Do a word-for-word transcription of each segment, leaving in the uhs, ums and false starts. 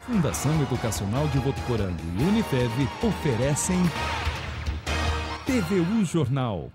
Fundação Educacional de Votuporanga e Unifev oferecem T V U Jornal.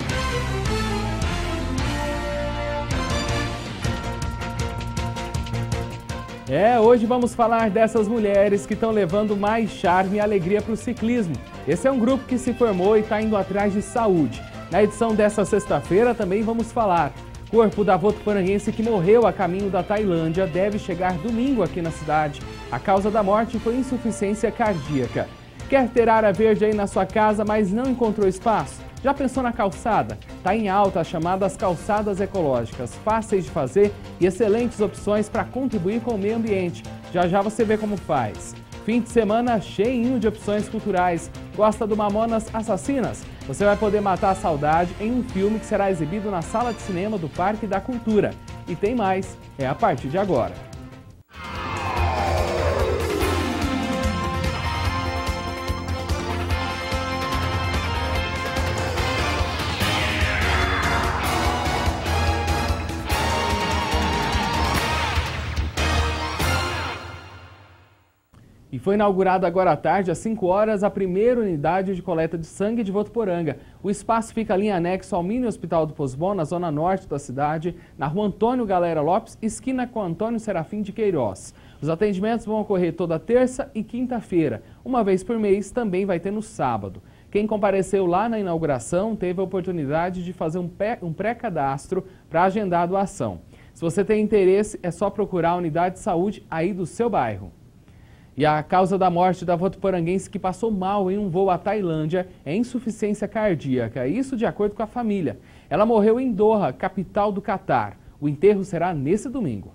É, hoje vamos falar dessas mulheres que estão levando mais charme e alegria para o ciclismo. Esse é um grupo que se formou e está indo atrás de saúde. Na edição dessa sexta-feira também vamos falar. Corpo da votuporanguense que morreu a caminho da Tailândia deve chegar domingo aqui na cidade. A causa da morte foi insuficiência cardíaca. Quer ter área verde aí na sua casa, mas não encontrou espaço? Já pensou na calçada? Está em alta as chamadas calçadas ecológicas, fáceis de fazer e excelentes opções para contribuir com o meio ambiente. Já já você vê como faz. Fim de semana cheinho de opções culturais. Gosta do Mamonas Assassinas? Você vai poder matar a saudade em um filme que será exibido na sala de cinema do Parque da Cultura. E tem mais, é a partir de agora. E foi inaugurada agora à tarde, às cinco horas, a primeira unidade de coleta de sangue de Votuporanga. O espaço fica ali em anexo ao mini hospital do Posbon, na zona norte da cidade, na rua Antônio Galera Lopes, esquina com Antônio Serafim de Queiroz. Os atendimentos vão ocorrer toda terça e quinta-feira. Uma vez por mês, também vai ter no sábado. Quem compareceu lá na inauguração teve a oportunidade de fazer um pré-cadastro para agendar a doação. Se você tem interesse, é só procurar a unidade de saúde aí do seu bairro. E a causa da morte da votuporanguense que passou mal em um voo à Tailândia é insuficiência cardíaca, isso de acordo com a família. Ela morreu em Doha, capital do Catar. O enterro será nesse domingo.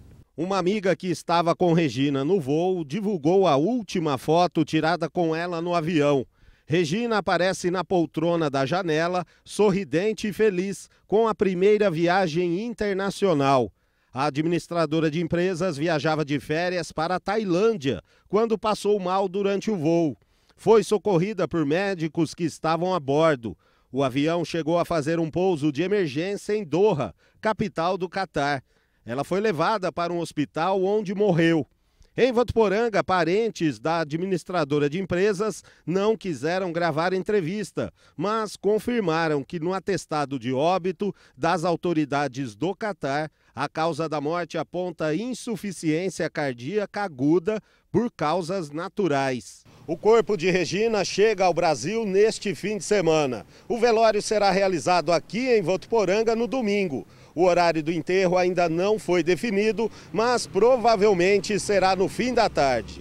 Uma amiga que estava com Regina no voo divulgou a última foto tirada com ela no avião. Regina aparece na poltrona da janela, sorridente e feliz, com a primeira viagem internacional. A administradora de empresas viajava de férias para a Tailândia quando passou mal durante o voo. Foi socorrida por médicos que estavam a bordo. O avião chegou a fazer um pouso de emergência em Doha, capital do Catar. Ela foi levada para um hospital onde morreu. Em Votuporanga, parentes da administradora de empresas não quiseram gravar entrevista, mas confirmaram que no atestado de óbito das autoridades do Catar, a causa da morte aponta insuficiência cardíaca aguda por causas naturais. O corpo de Regina chega ao Brasil neste fim de semana. O velório será realizado aqui em Votuporanga no domingo. O horário do enterro ainda não foi definido, mas provavelmente será no fim da tarde.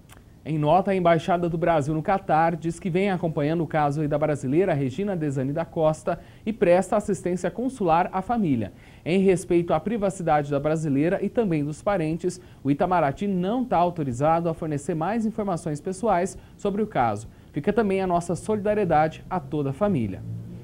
Em nota, a Embaixada do Brasil no Catar diz que vem acompanhando o caso da brasileira Regina Desani da Costa e presta assistência consular à família. Em respeito à privacidade da brasileira e também dos parentes, o Itamaraty não está autorizado a fornecer mais informações pessoais sobre o caso. Fica também a nossa solidariedade a toda a família.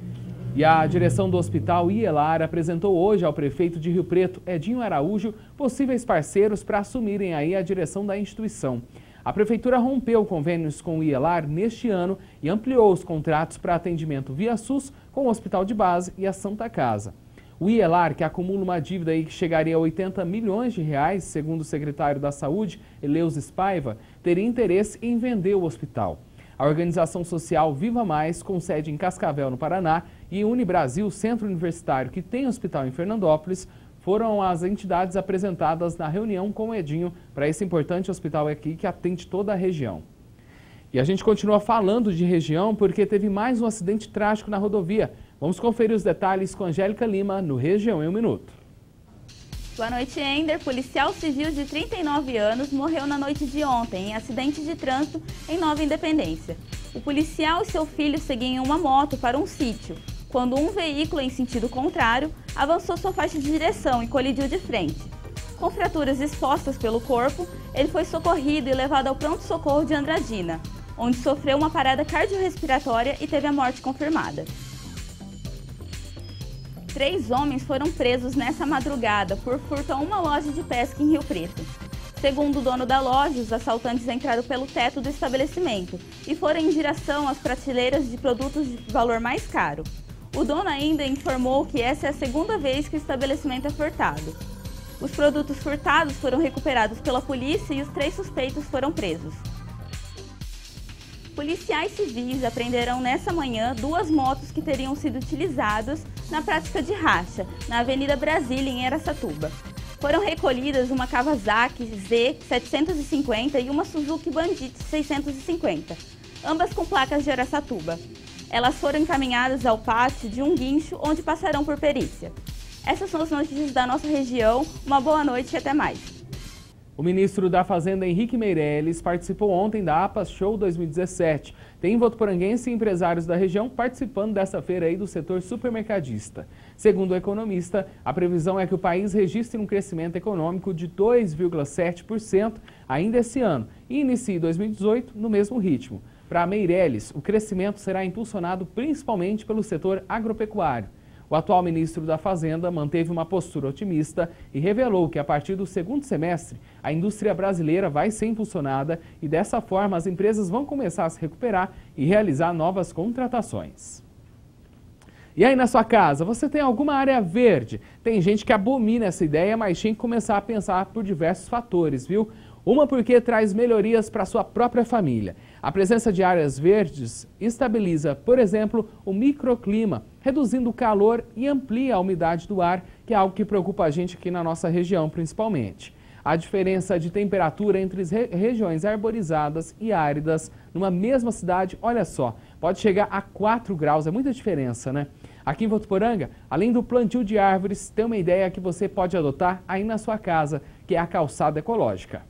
E a direção do Hospital Ielar apresentou hoje ao prefeito de Rio Preto, Edinho Araújo, possíveis parceiros para assumirem aí a direção da instituição. A prefeitura rompeu convênios com o Ielar neste ano e ampliou os contratos para atendimento via SUS com o Hospital de Base e a Santa Casa. O Ielar, que acumula uma dívida aí que chegaria a oitenta milhões de reais, segundo o secretário da Saúde, Eleus Spaiva, teria interesse em vender o hospital. A organização social Viva Mais, com sede em Cascavel, no Paraná, e Unibrasil, centro universitário que tem hospital em Fernandópolis, foram as entidades apresentadas na reunião com o Edinho para esse importante hospital aqui que atende toda a região. E a gente continua falando de região porque teve mais um acidente trágico na rodovia. Vamos conferir os detalhes com Angélica Lima no Região em um Minuto. Boa noite, Ender. Policial civil de trinta e nove anos morreu na noite de ontem em acidente de trânsito em Nova Independência. O policial e seu filho seguiam em uma moto para um sítio, quando um veículo em sentido contrário avançou sua faixa de direção e colidiu de frente. Com fraturas expostas pelo corpo, ele foi socorrido e levado ao pronto-socorro de Andradina, onde sofreu uma parada cardiorrespiratória e teve a morte confirmada. Três homens foram presos nessa madrugada por furto a uma loja de pesca em Rio Preto. Segundo o dono da loja, os assaltantes entraram pelo teto do estabelecimento e foram em direção às prateleiras de produtos de valor mais caro. O dono ainda informou que essa é a segunda vez que o estabelecimento é furtado. Os produtos furtados foram recuperados pela polícia e os três suspeitos foram presos. Policiais civis apreenderam nessa manhã duas motos que teriam sido utilizadas na prática de racha, na Avenida Brasília, em Araçatuba. Foram recolhidas uma Kawasaki Z setecentos e cinquenta e uma Suzuki Bandit seiscentos e cinquenta, ambas com placas de Araçatuba. Elas foram encaminhadas ao pátio de um guincho, onde passarão por perícia. Essas são as notícias da nossa região. Uma boa noite e até mais. O ministro da Fazenda, Henrique Meirelles, participou ontem da APAS Show dois mil e dezessete. Tem votuporanguense e empresários da região participando dessa feira aí do setor supermercadista. Segundo o economista, a previsão é que o país registre um crescimento econômico de dois vírgula sete por cento ainda esse ano e inicie dois mil e dezoito no mesmo ritmo. Para Meirelles, o crescimento será impulsionado principalmente pelo setor agropecuário. O atual ministro da Fazenda manteve uma postura otimista e revelou que a partir do segundo semestre a indústria brasileira vai ser impulsionada e dessa forma as empresas vão começar a se recuperar e realizar novas contratações. E aí na sua casa, você tem alguma área verde? Tem gente que abomina essa ideia, mas tem que começar a pensar por diversos fatores, viu? Uma porque traz melhorias para a sua própria família. A presença de áreas verdes estabiliza, por exemplo, o microclima, reduzindo o calor e amplia a umidade do ar, que é algo que preocupa a gente aqui na nossa região principalmente. A diferença de temperatura entre as re regiões arborizadas e áridas numa mesma cidade, olha só, pode chegar a quatro graus, é muita diferença, né? Aqui em Votuporanga, além do plantio de árvores, tem uma ideia que você pode adotar aí na sua casa, que é a calçada ecológica.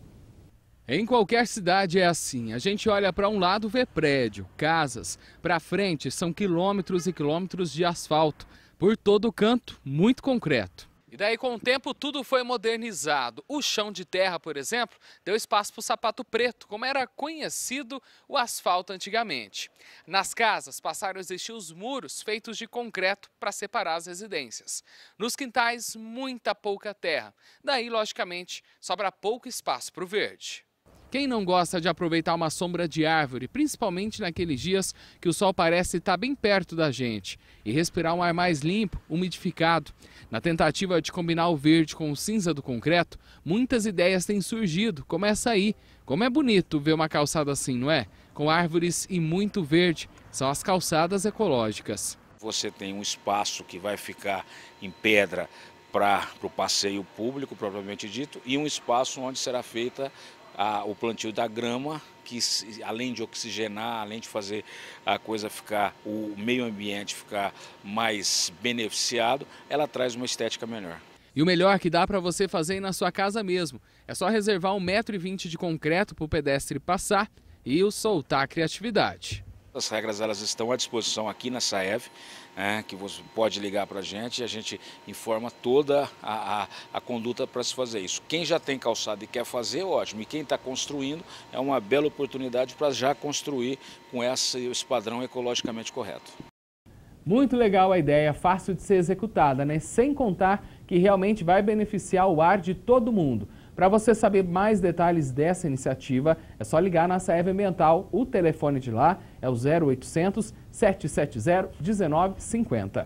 Em qualquer cidade é assim, a gente olha para um lado vê prédio, casas, para frente são quilômetros e quilômetros de asfalto, por todo o canto, muito concreto. E daí com o tempo tudo foi modernizado. O chão de terra, por exemplo, deu espaço para o sapato preto, como era conhecido o asfalto antigamente. Nas casas passaram a existir os muros feitos de concreto para separar as residências. Nos quintais, muita pouca terra. Daí, logicamente, sobra pouco espaço para o verde. Quem não gosta de aproveitar uma sombra de árvore, principalmente naqueles dias que o sol parece estar bem perto da gente, e respirar um ar mais limpo, umidificado? Na tentativa de combinar o verde com o cinza do concreto, muitas ideias têm surgido, como essa aí. Como é bonito ver uma calçada assim, não é? Com árvores e muito verde, são as calçadas ecológicas. Você tem um espaço que vai ficar em pedra para o passeio público, propriamente dito, e um espaço onde será feita A, o plantio da grama, que além de oxigenar, além de fazer a coisa ficar, o meio ambiente ficar mais beneficiado, ela traz uma estética melhor. E o melhor que dá para você fazer na sua casa mesmo, é só reservar um metro e vinte de concreto para o pedestre passar e o soltar a criatividade. As regras elas estão à disposição aqui na SAEV, é, que você pode ligar para a gente e a gente informa toda a, a, a conduta para se fazer isso. Quem já tem calçado e quer fazer, ótimo. E quem está construindo, é uma bela oportunidade para já construir com esse, esse padrão ecologicamente correto. Muito legal a ideia, fácil de ser executada, né? Sem contar que realmente vai beneficiar o ar de todo mundo. Para você saber mais detalhes dessa iniciativa, é só ligar na SAEV Ambiental. O telefone de lá é o zero oitocentos, sete sete zero, um nove cinco zero.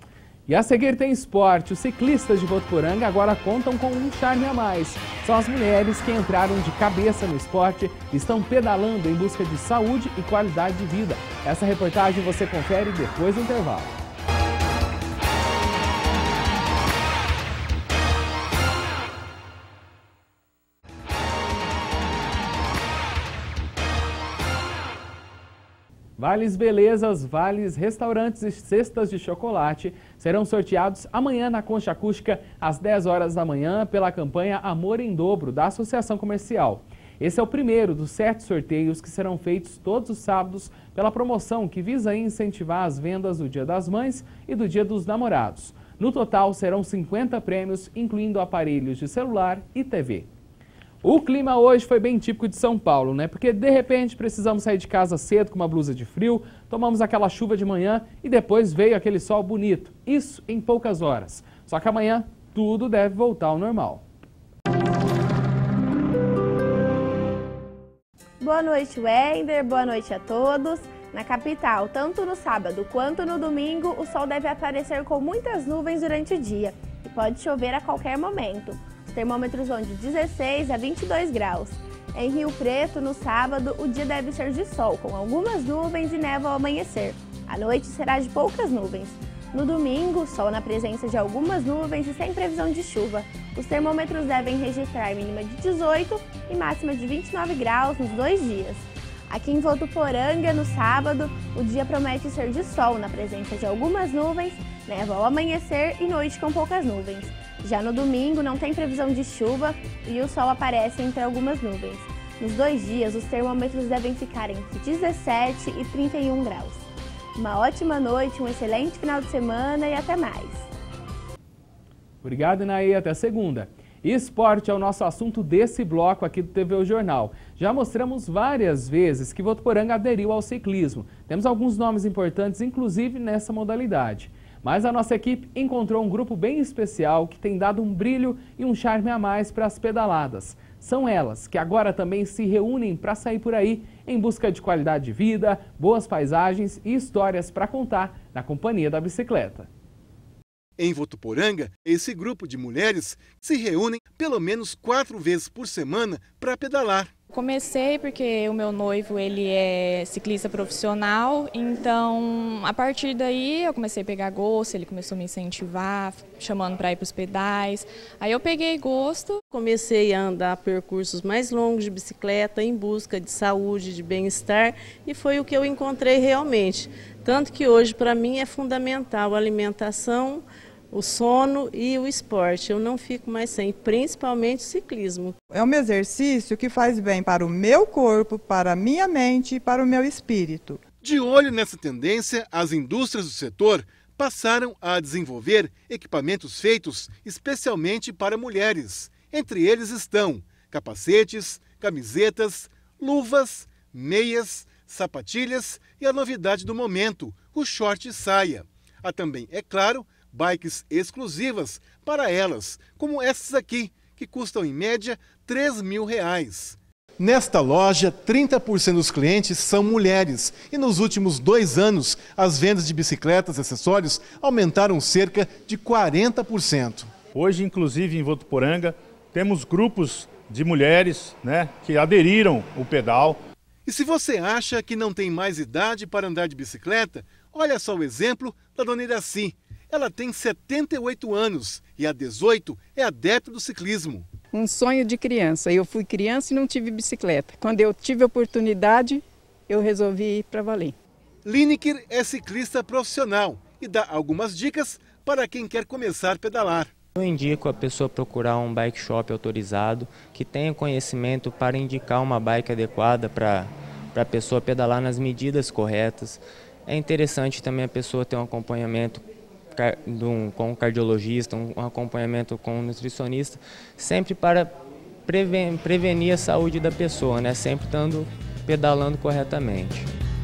E a seguir tem esporte. Os ciclistas de Votuporanga agora contam com um charme a mais. São as mulheres que entraram de cabeça no esporte e estão pedalando em busca de saúde e qualidade de vida. Essa reportagem você confere depois do intervalo. Vales Belezas, Vales Restaurantes e Cestas de Chocolate serão sorteados amanhã na Concha Acústica, às dez horas da manhã, pela campanha Amor em Dobro, da Associação Comercial. Esse é o primeiro dos sete sorteios que serão feitos todos os sábados pela promoção que visa incentivar as vendas do Dia das Mães e do Dia dos Namorados. No total, serão cinquenta prêmios, incluindo aparelhos de celular e T V. O clima hoje foi bem típico de São Paulo, né? Porque de repente precisamos sair de casa cedo com uma blusa de frio, tomamos aquela chuva de manhã e depois veio aquele sol bonito. Isso em poucas horas. Só que amanhã tudo deve voltar ao normal. Boa noite, Wender. Boa noite a todos. Na capital, tanto no sábado quanto no domingo, o sol deve aparecer com muitas nuvens durante o dia e pode chover a qualquer momento. termômetros vão de dezesseis a vinte e dois graus. Em Rio Preto, no sábado, o dia deve ser de sol, com algumas nuvens e névoa ao amanhecer. A noite será de poucas nuvens. No domingo, sol na presença de algumas nuvens e sem previsão de chuva. Os termômetros devem registrar mínima de dezoito e máxima de vinte e nove graus nos dois dias. Aqui em Votuporanga, no sábado, o dia promete ser de sol na presença de algumas nuvens, névoa ao amanhecer e noite com poucas nuvens. Já no domingo, não tem previsão de chuva e o sol aparece entre algumas nuvens. Nos dois dias, os termômetros devem ficar entre dezessete e trinta e um graus. Uma ótima noite, um excelente final de semana e até mais. Obrigado, Inaê. Até segunda. Esporte é o nosso assunto desse bloco aqui do T V O Jornal. Já mostramos várias vezes que Votuporanga aderiu ao ciclismo. Temos alguns nomes importantes, inclusive nessa modalidade. Mas a nossa equipe encontrou um grupo bem especial que tem dado um brilho e um charme a mais para as pedaladas. São elas que agora também se reúnem para sair por aí em busca de qualidade de vida, boas paisagens e histórias para contar na companhia da bicicleta. Em Votuporanga, esse grupo de mulheres se reúnem pelo menos quatro vezes por semana para pedalar. Comecei porque o meu noivo ele é ciclista profissional, então a partir daí eu comecei a pegar gosto, ele começou a me incentivar, chamando para ir para os pedais, aí eu peguei gosto. Comecei a andar percursos mais longos de bicicleta em busca de saúde, de bem-estar e foi o que eu encontrei realmente. Tanto que hoje para mim é fundamental a alimentação, o sono e o esporte. Eu não fico mais sem, principalmente o ciclismo. É um exercício que faz bem para o meu corpo, para a minha mente e para o meu espírito. De olho nessa tendência, as indústrias do setor passaram a desenvolver equipamentos feitos especialmente para mulheres. Entre eles estão capacetes, camisetas, luvas, meias, sapatilhas e a novidade do momento, o short saia. Há também, é claro, bikes exclusivas para elas, como essas aqui, que custam em média três mil reais. Nesta loja, trinta por cento dos clientes são mulheres e nos últimos dois anos as vendas de bicicletas e acessórios aumentaram cerca de quarenta por cento. Hoje, inclusive em Votuporanga, temos grupos de mulheres, né, que aderiram ao pedal. E se você acha que não tem mais idade para andar de bicicleta, olha só o exemplo da dona Iraci. Ela tem setenta e oito anos e há dezoito é adepta do ciclismo. Um sonho de criança. Eu fui criança e não tive bicicleta. Quando eu tive a oportunidade, eu resolvi ir para valer. Lineker é ciclista profissional e dá algumas dicas para quem quer começar a pedalar. Eu indico a pessoa procurar um bike shop autorizado, que tenha conhecimento para indicar uma bike adequada para a pessoa pedalar nas medidas corretas. É interessante também a pessoa ter um acompanhamento com um cardiologista, um acompanhamento com um nutricionista, sempre para prevenir a saúde da pessoa, né? Sempre estando pedalando corretamente.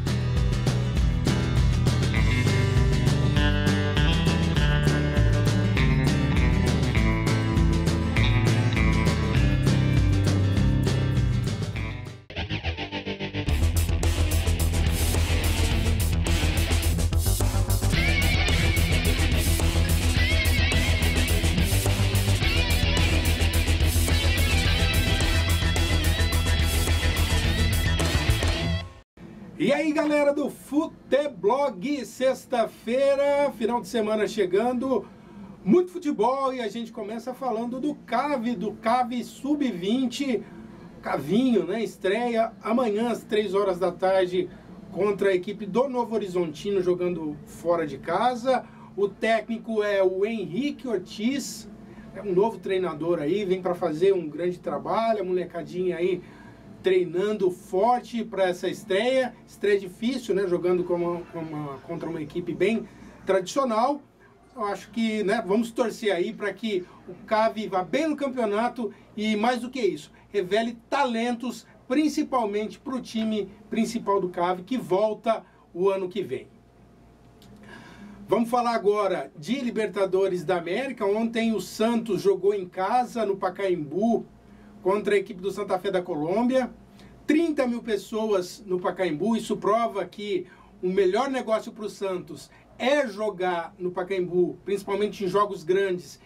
E aí, galera do Futeblog, sexta-feira, final de semana chegando, muito futebol e a gente começa falando do CAV, do CAV sub vinte, Cavinho, né? Estreia amanhã às três horas da tarde contra a equipe do Novo Horizontino jogando fora de casa. O técnico é o Henrique Ortiz, é um novo treinador aí, vem para fazer um grande trabalho, a molecadinha aí treinando forte para essa estreia, estreia difícil, né, jogando com uma, com uma, contra uma equipe bem tradicional. Eu acho que, né, vamos torcer aí para que o CAV vá bem no campeonato e, mais do que isso, revele talentos, principalmente para o time principal do CAV, que volta o ano que vem. Vamos falar agora de Libertadores da América. Ontem o Santos jogou em casa, no Pacaembu, contra a equipe do Santa Fé da Colômbia. trinta mil pessoas no Pacaembu, isso prova que o melhor negócio para o Santos é jogar no Pacaembu, principalmente em jogos grandes,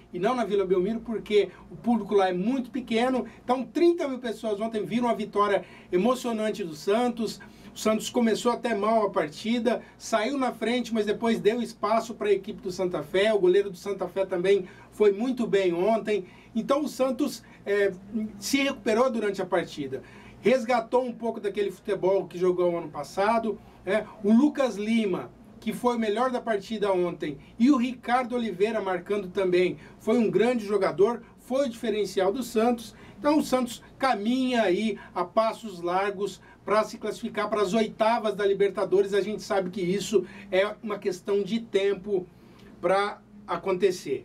e não na Vila Belmiro, porque o público lá é muito pequeno. Então, trinta mil pessoas ontem viram a vitória emocionante do Santos. O Santos começou até mal a partida, saiu na frente, mas depois deu espaço para a equipe do Santa Fé. O goleiro do Santa Fé também foi muito bem ontem. Então o Santos é, se recuperou durante a partida. Resgatou um pouco daquele futebol que jogou ano passado. É. O Lucas Lima, que foi o melhor da partida ontem, e o Ricardo Oliveira marcando também, foi um grande jogador, foi o diferencial do Santos. Então o Santos caminha aí a passos largos para se classificar para as oitavas da Libertadores. A gente sabe que isso é uma questão de tempo para acontecer.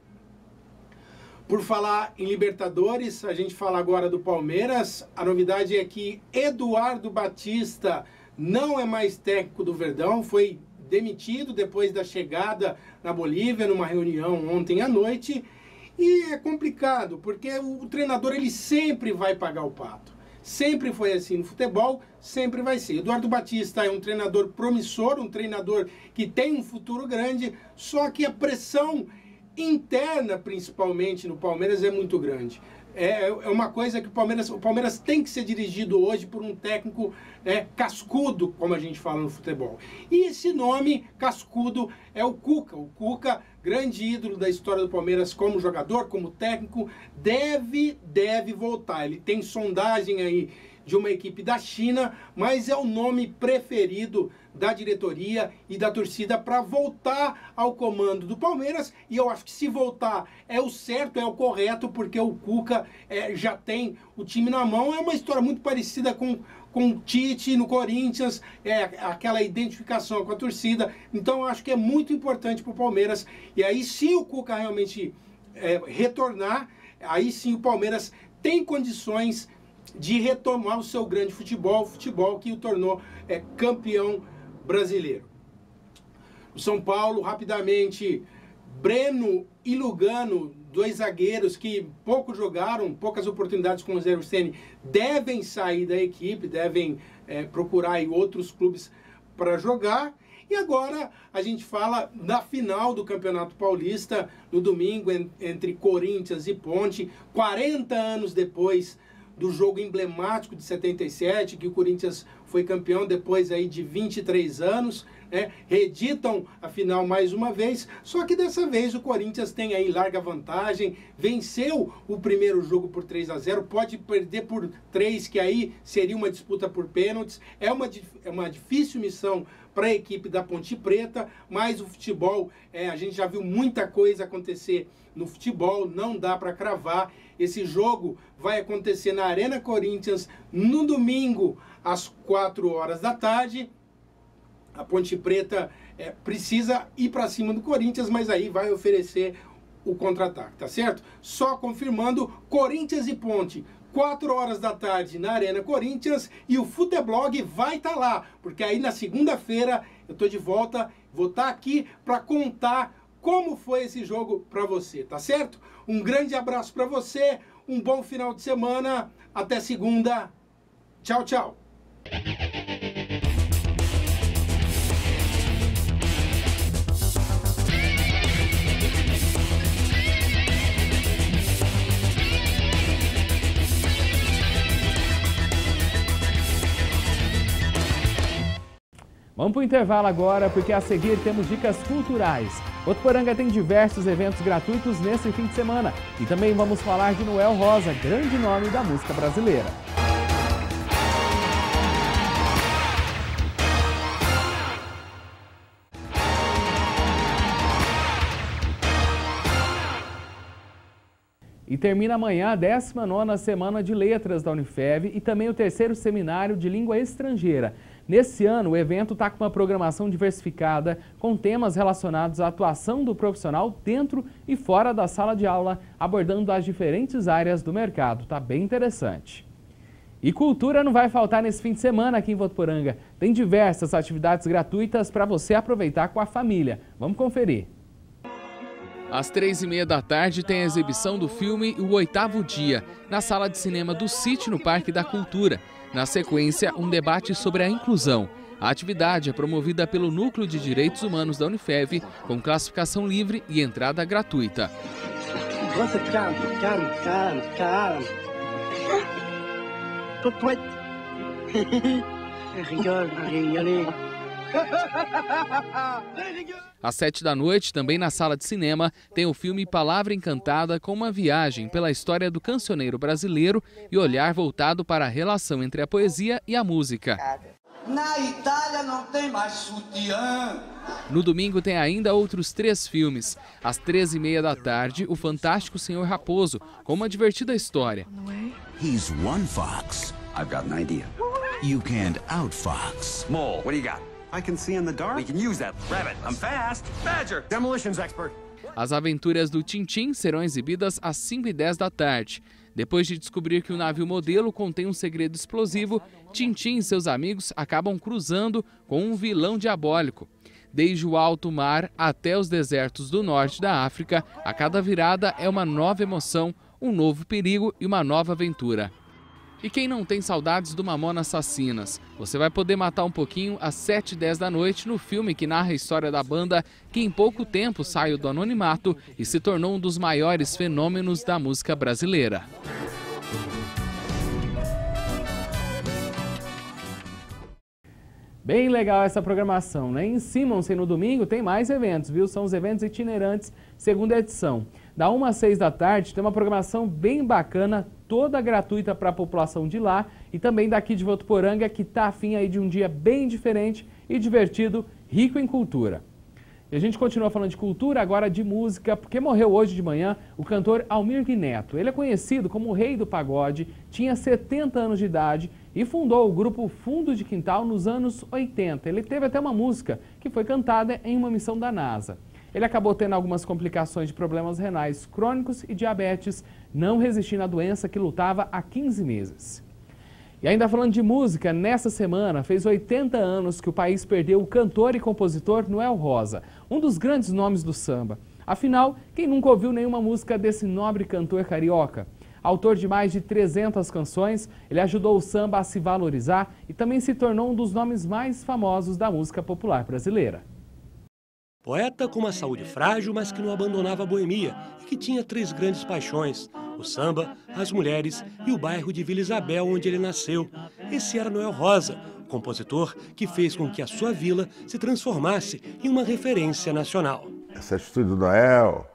Por falar em Libertadores, a gente fala agora do Palmeiras. A novidade é que Eduardo Batista não é mais técnico do Verdão, foi demitido depois da chegada na Bolívia, numa reunião ontem à noite. E é complicado, porque o treinador ele sempre vai pagar o pato. Sempre foi assim no futebol, sempre vai ser. Eduardo Batista é um treinador promissor, um treinador que tem um futuro grande, só que a pressão interna, principalmente no Palmeiras, é muito grande. É, é uma coisa que o Palmeiras, o Palmeiras tem que ser dirigido hoje por um técnico é, cascudo, como a gente fala no futebol. E esse nome, cascudo, é o Cuca. O Cuca, grande ídolo da história do Palmeiras como jogador, como técnico, deve, deve voltar. Ele tem sondagem aí de uma equipe da China, mas é o nome preferido da diretoria e da torcida para voltar ao comando do Palmeiras. E eu acho que se voltar é o certo, é o correto, porque o Cuca é, já tem o time na mão. É uma história muito parecida com, com o Tite no Corinthians, é aquela identificação com a torcida. Então eu acho que é muito importante para o Palmeiras. E aí, se o Cuca realmente é, retornar, aí sim o Palmeiras tem condições de retomar o seu grande futebol, futebol que o tornou é, campeão brasileiro. O São Paulo, rapidamente, Breno e Lugano, dois zagueiros que pouco jogaram, poucas oportunidades com o Rogério Ceni, devem sair da equipe, devem é, procurar aí outros clubes para jogar. E agora a gente fala da final do Campeonato Paulista, no domingo, entre Corinthians e Ponte, quarenta anos depois do jogo emblemático de setenta e sete, que o Corinthians foi campeão depois aí de vinte e três anos, né? Reeditam a final mais uma vez, só que dessa vez o Corinthians tem aí larga vantagem, venceu o primeiro jogo por três a zero, pode perder por três, que aí seria uma disputa por pênaltis. É uma, é uma difícil missão para a equipe da Ponte Preta, mas o futebol, é, a gente já viu muita coisa acontecer no futebol, não dá para cravar. Esse jogo vai acontecer na Arena Corinthians no domingo, às quatro horas da tarde. A Ponte Preta é, precisa ir para cima do Corinthians, mas aí vai oferecer o contra-ataque, tá certo? Só confirmando, Corinthians e Ponte, quatro horas da tarde na Arena Corinthians, e o Futeblog vai estar tá lá, porque aí na segunda-feira eu tô de volta, vou estar tá aqui para contar como foi esse jogo para você, tá certo? Um grande abraço para você, um bom final de semana, até segunda, tchau, tchau. Vamos para o intervalo agora, porque a seguir temos dicas culturais. Votuporanga tem diversos eventos gratuitos nesse fim de semana. E também vamos falar de Noel Rosa, grande nome da música brasileira. E termina amanhã a décima nona Semana de Letras da Unifev e também o terceiro Seminário de Língua Estrangeira. Nesse ano, o evento está com uma programação diversificada, com temas relacionados à atuação do profissional dentro e fora da sala de aula, abordando as diferentes áreas do mercado. Está bem interessante. E cultura não vai faltar nesse fim de semana aqui em Votuporanga. Tem diversas atividades gratuitas para você aproveitar com a família. Vamos conferir. Às três e meia da tarde tem a exibição do filme O Oitavo Dia, na sala de cinema do City, no Parque da Cultura. Na sequência, um debate sobre a inclusão. A atividade é promovida pelo Núcleo de Direitos Humanos da Unifev, com classificação livre e entrada gratuita. grosse calme, calme, calme, calme. Tout tweet. Rigole, rigole. Às sete da noite, também na sala de cinema, tem o filme Palavra Encantada, com uma viagem pela história do cancioneiro brasileiro e olhar voltado para a relação entre a poesia e a música. Na Itália não tem mais sutiã. No domingo tem ainda outros três filmes. Às treze e meia da tarde, O Fantástico Senhor Raposo, com uma divertida história. He's one fox. I've got an idea. You can't outfox. Mole, what do you got? I can see in the dark. We can use that. Rabbit, I'm fast. Badger, demolitions expert. As aventuras do Tintim serão exibidas às cinco e dez da tarde. Depois de descobrir que o navio modelo contém um segredo explosivo, Tintim e seus amigos acabam cruzando com um vilão diabólico. Desde o alto mar até os desertos do norte da África, a cada virada é uma nova emoção, um novo perigo e uma nova aventura. E quem não tem saudades do Mamonas Assassinas? Você vai poder matar um pouquinho às sete e dez da noite no filme que narra a história da banda que em pouco tempo saiu do anonimato e se tornou um dos maiores fenômenos da música brasileira. Bem legal essa programação, né? Em Simonsen, no domingo, tem mais eventos, viu? São os eventos itinerantes, segunda edição. Da uma às seis da tarde, tem uma programação bem bacana, toda gratuita para a população de lá e também daqui de Votuporanga, que está afim aí de um dia bem diferente e divertido, rico em cultura. E a gente continua falando de cultura, agora de música, porque morreu hoje de manhã o cantor Almir Neto. Ele é conhecido como o rei do pagode, tinha setenta anos de idade e fundou o grupo Fundo de Quintal nos anos oitenta. Ele teve até uma música que foi cantada em uma missão da NASA. Ele acabou tendo algumas complicações de problemas renais crônicos e diabetes, não resistindo à doença que lutava há quinze meses. E ainda falando de música, nessa semana fez oitenta anos que o país perdeu o cantor e compositor Noel Rosa, um dos grandes nomes do samba. Afinal, quem nunca ouviu nenhuma música desse nobre cantor carioca? Autor de mais de trezentas canções, ele ajudou o samba a se valorizar e também se tornou um dos nomes mais famosos da música popular brasileira. Poeta com uma saúde frágil, mas que não abandonava a boemia e que tinha três grandes paixões: o samba, as mulheres e o bairro de Vila Isabel, onde ele nasceu. Esse era Noel Rosa, compositor que fez com que a sua vila se transformasse em uma referência nacional. Essa atitude do Noel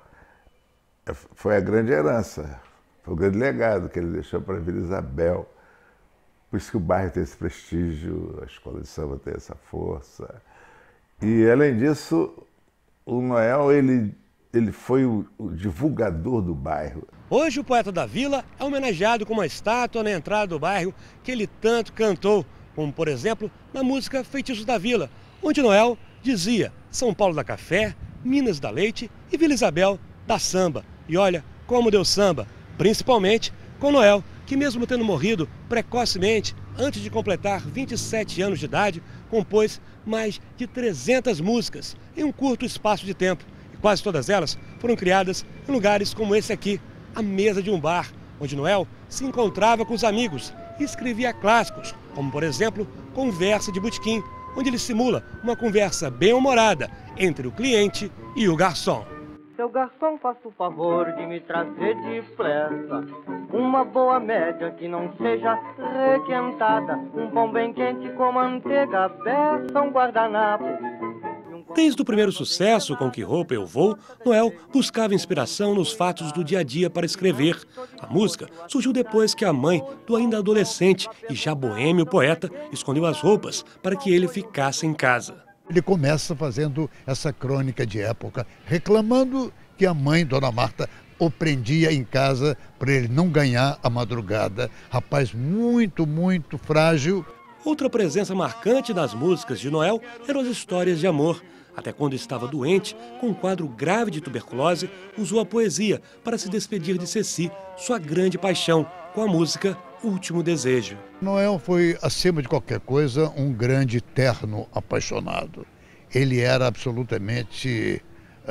foi a grande herança, foi o grande legado que ele deixou para a Vila Isabel. Por isso que o bairro tem esse prestígio, a escola de samba tem essa força. E, além disso, o Noel, ele, ele foi o, o divulgador do bairro. Hoje o poeta da vila é homenageado com uma estátua na entrada do bairro que ele tanto cantou, como, por exemplo, na música Feitiços da Vila, onde Noel dizia: São Paulo dá café, Minas dá leite e Vila Isabel dá samba. E olha como deu samba, principalmente com Noel, que mesmo tendo morrido precocemente, antes de completar vinte e sete anos de idade, compôs mais de trezentas músicas em um curto espaço de tempo. E quase todas elas foram criadas em lugares como esse aqui, a mesa de um bar, onde Noel se encontrava com os amigos e escrevia clássicos, como, por exemplo, Conversa de Botequim, onde ele simula uma conversa bem-humorada entre o cliente e o garçom. Seu garçom, faça o favor de me trazer depressa uma boa média que não seja requentada, um pão bem quente com manteiga, beça, um guardanapo. Desde o primeiro sucesso, Com Que Roupa Eu Vou, Noel buscava inspiração nos fatos do dia a dia para escrever. A música surgiu depois que a mãe do ainda adolescente e já boêmio poeta escondeu as roupas para que ele ficasse em casa. Ele começa fazendo essa crônica de época, reclamando que a mãe, Dona Marta, o prendia em casa para ele não ganhar a madrugada. Rapaz muito, muito frágil. Outra presença marcante nas músicas de Noel eram as histórias de amor. Até quando estava doente, com um quadro grave de tuberculose, usou a poesia para se despedir de Ceci, sua grande paixão, com a música Último Desejo. Noel foi, acima de qualquer coisa, um grande terno apaixonado. Ele era absolutamente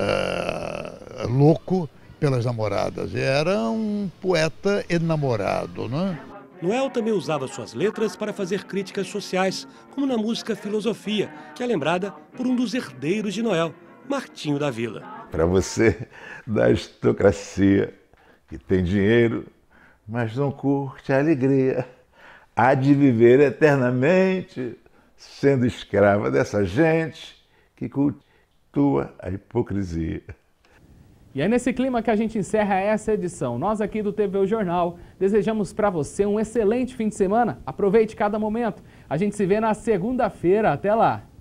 uh, louco pelas namoradas. Era um poeta enamorado, não é? Noel também usava suas letras para fazer críticas sociais, como na música Filosofia, que é lembrada por um dos herdeiros de Noel, Martinho da Vila. Para você, da aristocracia, que tem dinheiro, mas não curte a alegria. Há de viver eternamente sendo escrava dessa gente que cultua a hipocrisia. E é nesse clima que a gente encerra essa edição. Nós aqui do T V O Jornal desejamos para você um excelente fim de semana. Aproveite cada momento. A gente se vê na segunda-feira. Até lá!